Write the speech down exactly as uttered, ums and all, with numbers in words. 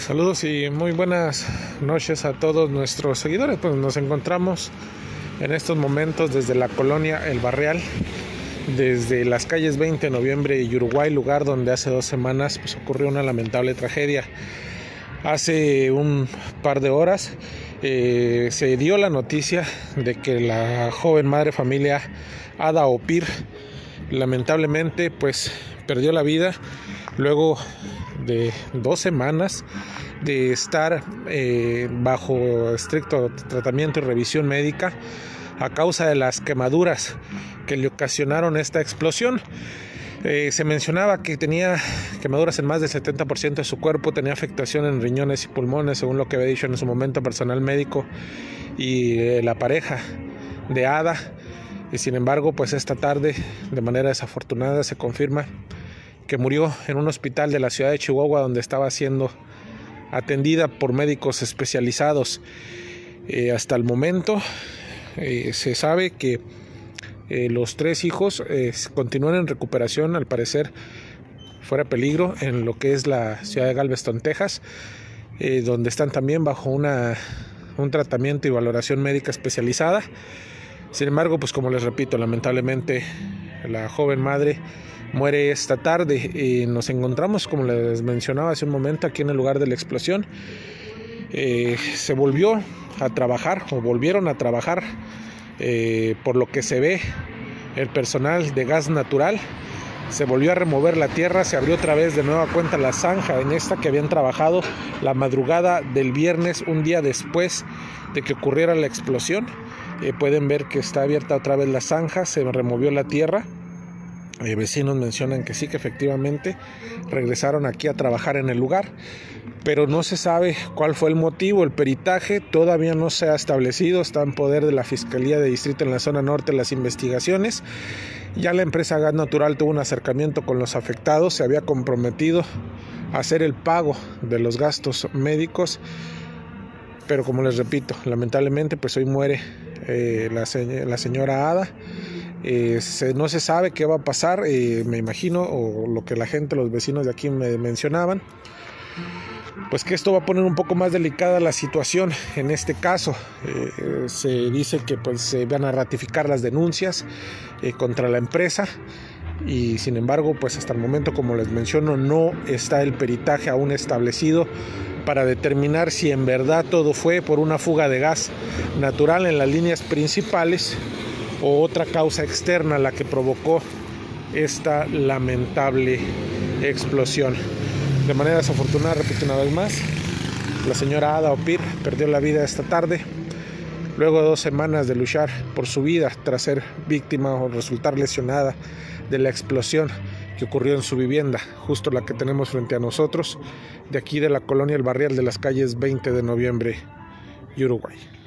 Saludos y muy buenas noches a todos nuestros seguidores. Pues nos encontramos en estos momentos desde la colonia El Barrial, desde las calles veinte de noviembre y Uruguay, lugar donde hace dos semanas pues, ocurrió una lamentable tragedia. Hace un par de horas eh, se dio la noticia de que la joven madre familia Ada Opir lamentablemente pues perdió la vida luego de dos semanas de estar eh, bajo estricto tratamiento y revisión médica a causa de las quemaduras que le ocasionaron esta explosión. Eh, se mencionaba que tenía quemaduras en más del setenta por ciento de su cuerpo, tenía afectación en riñones y pulmones, según lo que había dicho en su momento personal médico y eh, la pareja de Ada. Y sin embargo, pues esta tarde, de manera desafortunada, se confirma que murió en un hospital de la ciudad de Chihuahua, donde estaba siendo atendida por médicos especializados. Eh, hasta el momento eh, se sabe que eh, los tres hijos eh, continúan en recuperación, al parecer fuera de peligro, en lo que es la ciudad de Galveston, Texas, eh, donde están también bajo una, un tratamiento y valoración médica especializada. Sin embargo, pues como les repito, lamentablemente la joven madre muere esta tarde y nos encontramos, como les mencionaba hace un momento, aquí en el lugar de la explosión. Eh, se volvió a trabajar o volvieron a trabajar eh, por lo que se ve el personal de gas natural. Se volvió a remover la tierra, se abrió otra vez de nueva cuenta la zanja en esta que habían trabajado la madrugada del viernes, un día después de que ocurriera la explosión. Eh, pueden ver que está abierta otra vez la zanja, se removió la tierra. Eh, vecinos mencionan que sí, que efectivamente regresaron aquí a trabajar en el lugar, pero no se sabe cuál fue el motivo. El peritaje todavía no se ha establecido, está en poder de la Fiscalía de Distrito en la zona norte las investigaciones. Ya la empresa Gas Natural tuvo un acercamiento con los afectados, se había comprometido a hacer el pago de los gastos médicos, pero como les repito, lamentablemente pues hoy muere eh, la, se- la señora Ada. Eh, se, no se sabe qué va a pasar, eh, me imagino, o lo que la gente, los vecinos de aquí me mencionaban, pues que esto va a poner un poco más delicada la situación en este caso. Eh, se dice que pues se van a ratificar las denuncias eh, contra la empresa y sin embargo pues hasta el momento, como les menciono, no está el peritaje aún establecido para determinar si en verdad todo fue por una fuga de gas natural en las líneas principales o otra causa externa la que provocó esta lamentable explosión. De manera desafortunada, repito una vez más, la señora Ada Opir perdió la vida esta tarde, luego de dos semanas de luchar por su vida tras ser víctima o resultar lesionada de la explosión que ocurrió en su vivienda, justo la que tenemos frente a nosotros, de aquí de la colonia El Barrial, de las calles veinte de noviembre y Uruguay.